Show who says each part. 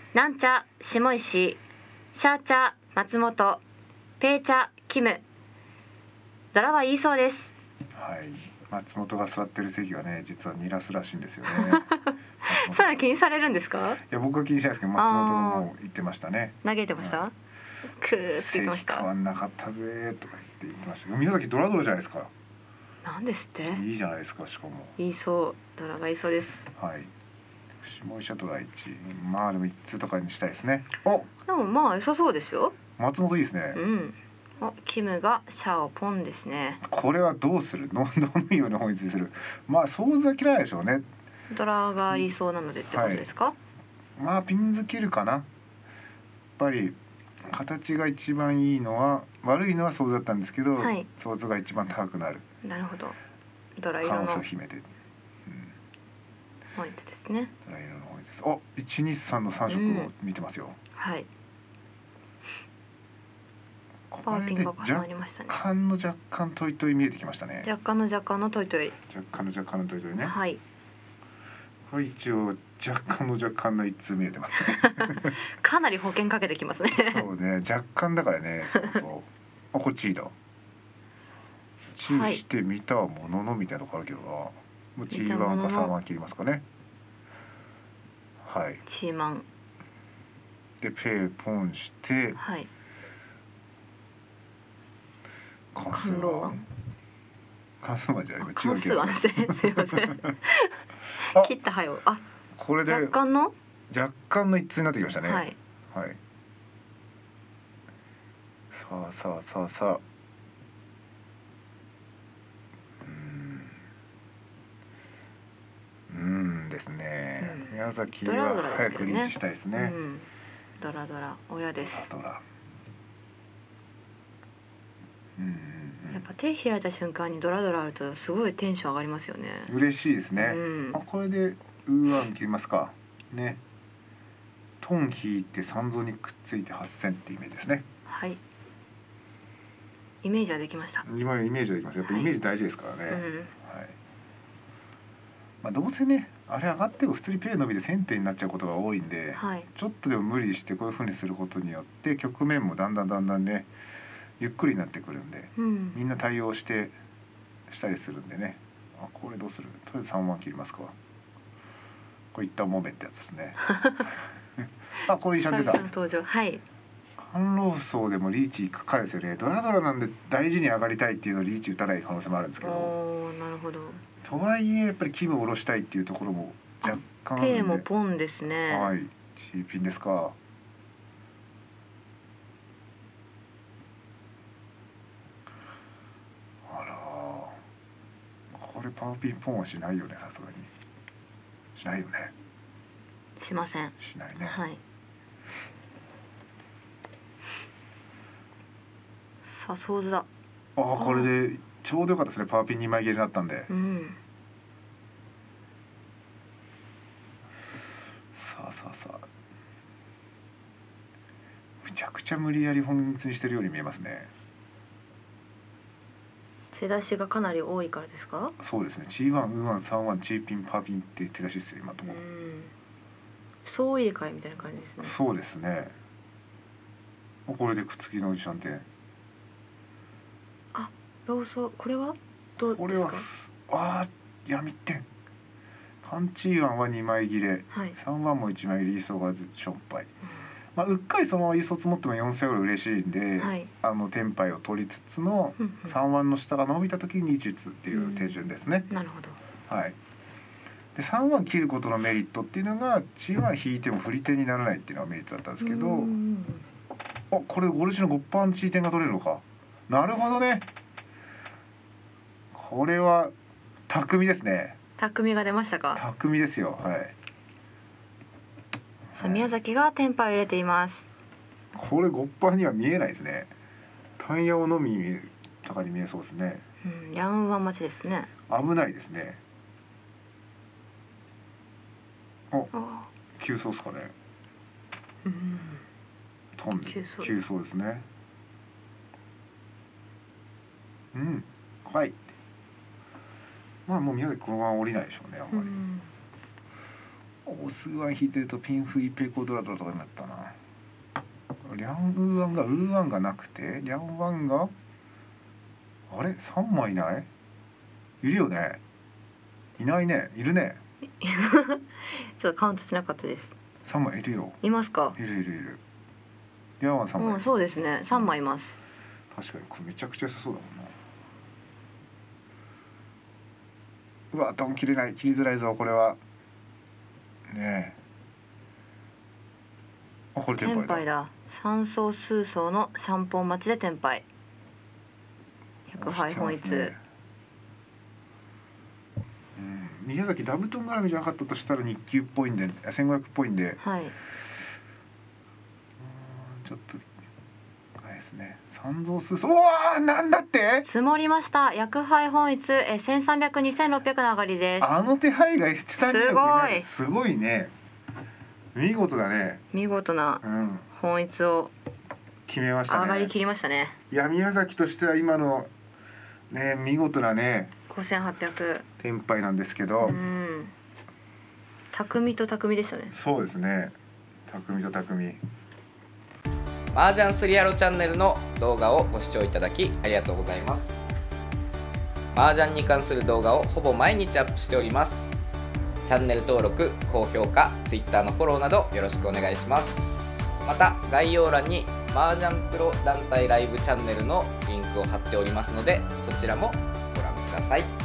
Speaker 1: なんちゃ下石、シャーチャ松本、ペーチャキム。ドラは言いそうです。
Speaker 2: はい、松本が座ってる席はね、実はニラスらしいんですよね。
Speaker 1: そういうの気にされるんですか？
Speaker 2: いや、僕は気にしないですけど、松本がもう言ってましたね。
Speaker 1: 嘆いてました。くーって言ってました。
Speaker 2: 席変わんなかったぜとか言ってました。宮崎ドラドラじゃないですか。
Speaker 1: なんですって。
Speaker 2: いいじゃないですか。しかも
Speaker 1: 言いそう、ドラが言いそうです。
Speaker 2: はい。下医者ドラ1、まあでも1つとかにしたいですね。お、
Speaker 1: でもまあ良さそうですよ。
Speaker 2: 松本いいですね。
Speaker 1: うん。キムがシャオポンですね。
Speaker 2: これはどうするの？飲むような本質にする。まあ想像は嫌いでしょうね。
Speaker 1: ドラが言いそうなのでってことですか？
Speaker 2: はい、まあピンズ切るかな。やっぱり形が一番いいのは、悪いのは想像だったんですけど、
Speaker 1: はい、
Speaker 2: 想像が一番高くなる。
Speaker 1: なるほど。ドラ
Speaker 2: 可能性
Speaker 1: 色の
Speaker 2: を秘めて。
Speaker 1: 本質ですね。
Speaker 2: ドラ色の本質。お、123の3色を見てますよ。
Speaker 1: はい。
Speaker 2: これで若干の若干トイトイ見えてきましたね。
Speaker 1: 若干のトイトイ。
Speaker 2: 若干のトイトイね。
Speaker 1: はい。
Speaker 2: これ一応若干の一通見えてますね。
Speaker 1: かなり保険かけてきますね。
Speaker 2: そうね、若干だからね。そうあ、こっちだ。チーしてみたもののみたいなとこあるけどな。もうチーワンか3ワン切りますかね。はい。
Speaker 1: チーマン。
Speaker 2: でペーポンして。
Speaker 1: はい。
Speaker 2: 関数ワン。関数ワンじゃない。
Speaker 1: 関数ワンですね。すいません。切ったはよ。あ、
Speaker 2: これで
Speaker 1: 若干の
Speaker 2: 一通になってきましたね。はい。はい。さあ。ですね。宮崎は早くリーチしたいですね。
Speaker 1: ドラ親です。
Speaker 2: ドラ。
Speaker 1: やっぱ手開いた瞬間にドラあるとすごいテンション上がりますよね。
Speaker 2: 嬉しいですね。これでウーワン切りますか。ね。トン引いて三蔵にくっついて8000ってイメージですね。
Speaker 1: はい。イメージはできました。
Speaker 2: 今イメージはできます。やっぱイメージ大事ですからね。はい。まあどうせね、あれ上がっても普通にペイ伸びで1000点になっちゃうことが多いんで、ちょっとでも無理してこういう風にすることによって局面もだんだんね、ゆっくりになってくるんで、みんな対応したりするんでね。あ、これどうする？とりあえず3万切りますか。これ一旦もめってやつですね。あ、これ一緒に出た。
Speaker 1: はい。
Speaker 2: 反論層でもリーチいくかですよね。ドラなんで大事に上がりたいっていうのをリーチ打たない可能性もあるんですけど。
Speaker 1: なるほど。
Speaker 2: とはいえやっぱり気分を下ろしたいっていうところも若干あるんで。
Speaker 1: ペイもポンですね。
Speaker 2: はい。チーピンですか。あら。これパーピンポンはしないよね、さすがに。しないよね。
Speaker 1: しません。
Speaker 2: しないね。
Speaker 1: はい。さあ、ソーズだ。
Speaker 2: これでちょうどよかったですね。パーピン2枚切れになったんで。さあ。めちゃくちゃ無理やり本質にしてるように見えますね。
Speaker 1: 手出しがかなり多いからですか？
Speaker 2: そうですね。チーワン、ウーワン、3ワン、チーピン、パーピンって手出しですよ、今のところ。
Speaker 1: 総入れ替えみたいな感じですね。
Speaker 2: そうですね。これでくっつきのおじさん店。
Speaker 1: あ、ローソこれはどうですか？これ
Speaker 2: は闇店。カンチーワンは2枚切れ、3ワンも1枚切れ、イーソーがずしょっぱい。まあ、うっかりそのままイーソー積もっても4000ぐらい嬉しいんで、テンパイを取りつつの3ワンの下が伸びた時に2打つっていう手順ですね。
Speaker 1: なるほど。
Speaker 2: はい。で3ワン切ることのメリットっていうのがチーワン引いても振り手にならないっていうのがメリットだったんですけど、これゴルシの5パーのチー点が取れるのか。なるほどね。これは巧みですね。
Speaker 1: 巧みが出ましたか。
Speaker 2: 巧みですよ。はい。
Speaker 1: さあ宮崎がテンパを入れています。
Speaker 2: これ5パーには見えないですね。単ヤオのみとかに見えそうですね。
Speaker 1: ヤンワン待ちですね。
Speaker 2: 危ないですね。急走ですかね。飛んで急走ですね。はい。まあもう宮崎このまま降りないでしょうね、あんまり。 オスワン引いてるとピンフイペコドラドラとかになったな。リャンウーワンがウーワンがなくて、リャンワンがあれ3枚いない？いるよね。いないね。いるね。
Speaker 1: ちょっとカウントしなかったです。
Speaker 2: 3枚いるよ。
Speaker 1: いますか？
Speaker 2: いるいるいる。リャンワン3枚。
Speaker 1: そうですね。3枚います。
Speaker 2: 確かにこれめちゃくちゃ良さそうだもんな。うわ、ドン切れない。切りづらいぞこれは。ねえ。あ、これテンパイだ。3
Speaker 1: 層数層のシャンポン待ちでテンパイ。100杯本一。
Speaker 2: 宮崎ダブトン絡みじゃなかったとしたら日給っぽいんで、1500っぽいんで、
Speaker 1: はい、
Speaker 2: ちょっとあれですね。三蔵数層、うわー、なんだって
Speaker 1: 積もりました。薬杯本一1300、2600の上がりです。
Speaker 2: あの手配がすごいね。見事だね。
Speaker 1: 見事な本一を
Speaker 2: 決めましたね。
Speaker 1: 上がり切りましたね。
Speaker 2: いや、宮崎としては今のね、見事なね
Speaker 1: 5800
Speaker 2: テンパイなんですけど、
Speaker 1: 匠と匠でしたね。
Speaker 2: そうですね、匠と匠。
Speaker 3: 麻雀スリアロチャンネルの動画をご視聴いただきありがとうございます。麻雀に関する動画をほぼ毎日アップしております。チャンネル登録、高評価、Twitter のフォローなどよろしくお願いします。また概要欄に麻雀プロ団体ライブチャンネルのリンクを貼っておりますので、そちらもご覧ください。